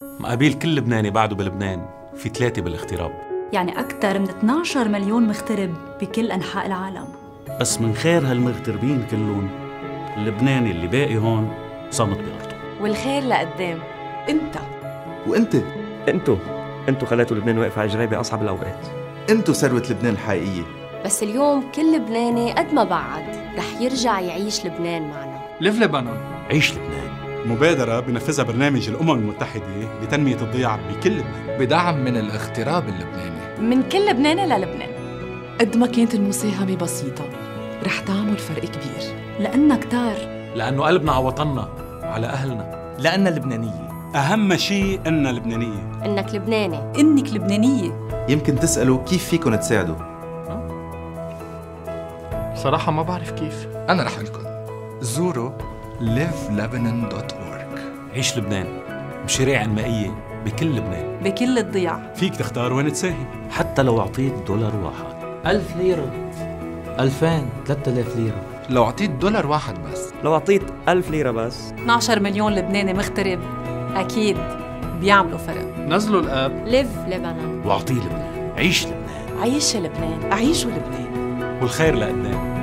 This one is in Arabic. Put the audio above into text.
مقابل كل لبناني بعده بلبنان في 3 بالاغتراب. يعني أكثر من 12 مليون مغترب بكل أنحاء العالم. بس من خير هالمغتربين كلهم اللبناني اللي باقي هون صامت بأرضه. والخير لقدام. انت وانت انتوا خليتوا لبنان واقف على جري بأصعب الأوقات. انتوا ثروة لبنان الحقيقية. بس اليوم كل لبناني قد ما بعد رح يرجع يعيش لبنان معنا. ليف لبنان، عيش لبنان. مبادرة بنفذها برنامج الأمم المتحدة لتنمية الضياع بكل لبنان، بدعم من الاغتراب اللبناني. من كل لبناني للبنان. قد ما كانت المساهمة بسيطة رح تعمل فرق كبير. لأننا كتار. لأنه قلبنا على وطننا وعلى أهلنا. لأننا لبنانية. أهم شيء إننا لبنانية. إنك لبناني. إنك لبنانية. يمكن تسألوا كيف فيكن تساعدوا؟ صراحة ما بعرف كيف. أنا رح أقولكم زوروا livelebanon.org. عيش لبنان، مشاريع إنمائية بكل لبنان. بكل الضياع. فيك تختار وين تساهم. حتى لو أعطيت $1 واحد، 1000 ليرة، 2000، 3000 ليرة. لو أعطيت $1 واحد بس. لو أعطيت 1000 ليرة بس. 12 مليون لبناني مغترب أكيد بيعملوا فرق. نزلوا الآب ليف لبنان. وأعطيه لبنان. عيش لبنان. عيش لبنان. عيشوا لبنان. والخير لقدام.